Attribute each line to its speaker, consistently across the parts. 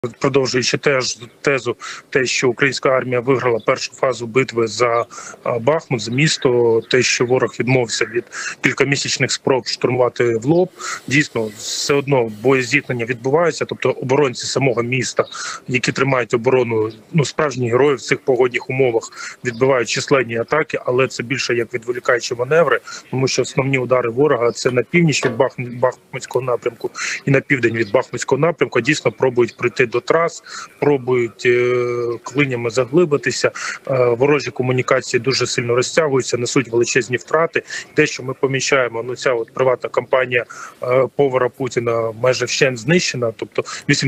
Speaker 1: Продовжуючи тезу, що українська армія виграла першу фазу битви за Бахмут, за місто, те, що ворог відмовився від кількамісячних спроб штурмувати в лоб, дійсно, все одно боєзіткнення відбуваються, тобто оборонці самого міста, які тримають оборону, справжні герої в цих погодних умовах відбивають численні атаки, але це більше як відволікаючі маневри, тому що основні удари ворога – це на північ від Бахмутського напрямку і на південь від Бахмутського напрямку, дійсно пробують прийти до трас, пробують клинями заглибитися, ворожі комунікації дуже сильно розтягуються, несуть величезні втрати. Те, що ми помічаємо, ця приватна компанія повара Путіна майже вщент знищена, тобто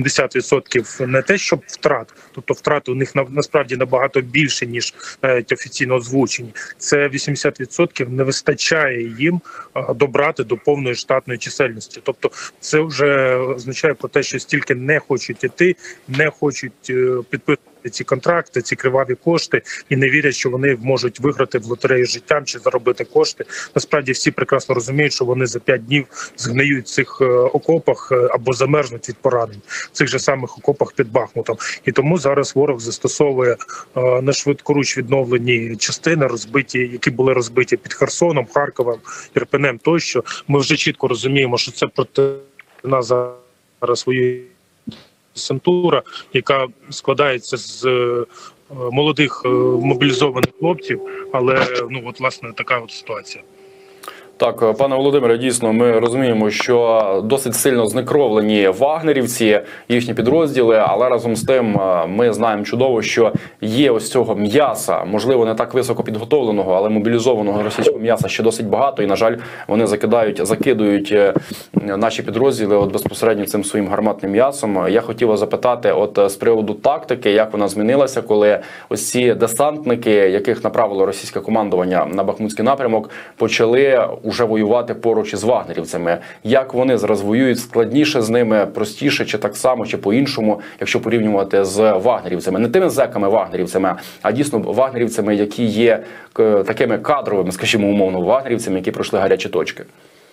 Speaker 1: 80% не те, що втрат, тобто втрати у них насправді набагато більше, ніж офіційно озвучені. Це 80% не вистачає їм добрати до повної штатної чисельності. Тобто це вже означає про те, що стільки не хочуть іти, не хочуть підписувати ці контракти, ці криваві кошти і не вірять, що вони можуть виграти в лотерею життям чи заробити кошти. Насправді всі прекрасно розуміють, що вони за 5 днів згниють в цих окопах або замерзнуть від поранень в цих же самих окопах під Бахмутом. І тому зараз ворог застосовує на швидкоруч відновлені частини, які були розбиті під Херсоном, Харковом, Ірпенем тощо. Ми вже чітко розуміємо, що це проти нас зараз воює десантура, яка складається з молодих мобілізованих хлопців, але власне така ситуація.
Speaker 2: Так, пане Володимире, дійсно, ми розуміємо, що досить сильно знекровлені вагнерівці, їхні підрозділи, але разом з тим ми знаємо чудово, що є ось цього м'яса, можливо, не так високо підготовленого, але мобілізованого російського м'яса ще досить багато, і, на жаль, вони закидують наші підрозділи безпосередньо цим своїм гарматним м'ясом. Я хотів запитати з приводу тактики, як вона змінилася, коли ось ці десантники, яких направило російське командування на Бахмутський напрямок, почали уже воювати поруч із вагнерівцями. Як вони зараз воюють? Складніше з ними, простіше, чи так само, чи по-іншому, якщо порівнювати з вагнерівцями? Не тими зеками-вагнерівцями, а дійсно вагнерівцями, які є такими кадровими, скажімо, умовно, вагнерівцями, які пройшли гарячі точки.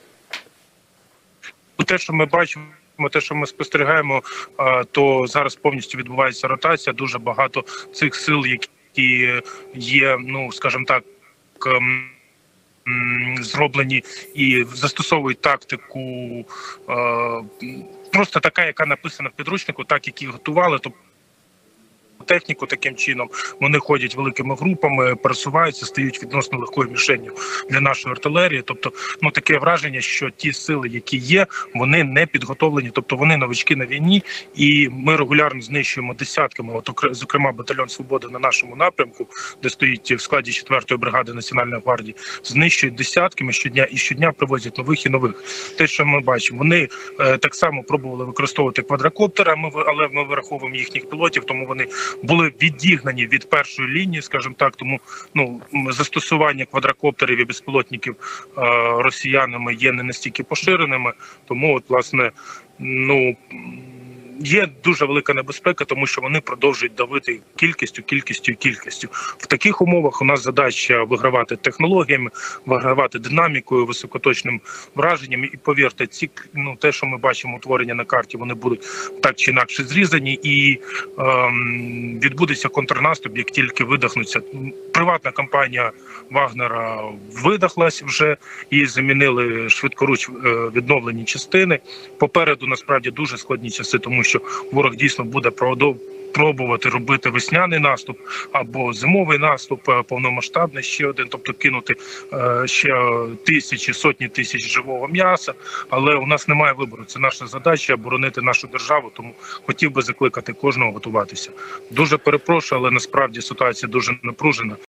Speaker 1: Те, що ми бачимо, те, що ми спостерігаємо, то зараз повністю відбувається ротація. Дуже багато цих сил, які є, скажімо так, зроблені і застосовують тактику просто така, яка написана в підручнику, так, які готували, тобто техніку таким чином. Вони ходять великими групами, пересуваються, стають відносно легкою мішенню для нашої артилерії. Тобто, таке враження, що ті сили, які є, вони не підготовлені, тобто вони новички на війні, і ми регулярно знищуємо десятками, зокрема батальйон «Свобода» на нашому напрямку, де стоїть в складі 4-ї бригади Національної гвардії, знищують десятками щодня привозять нових і нових. Те, що ми бачимо, вони так само пробували використовувати квадрокоптери, але ми вираховуємо їхніх пілотів, тому вони були відігнані від першої лінії, скажімо так, тому застосування квадрокоптерів і безпілотників росіянами є не настільки поширеними, тому власне, є дуже велика небезпека, тому що вони продовжують давити кількістю. В таких умовах у нас задача вигравати технологіями, вигравати динамікою, високоточним враженням. І повірте, те, що ми бачимо утворення на карті, вони будуть так чи інакше зрізані, і відбудеться контрнаступ, як тільки видихнуться. Приватна компанія Вагнера видихлась вже, її замінили швидкоруч відновлені частини. Попереду, насправді, дуже складні часи, тому що ворог дійсно буде пробувати робити весняний наступ або зимовий наступ, повномасштабний ще один, тобто кинути ще тисячі, сотні тисяч живого м'яса, але у нас немає вибору. Це наша задача – боронити нашу державу, тому хотів би закликати кожного готуватися. Дуже перепрошую, але насправді ситуація дуже напружена.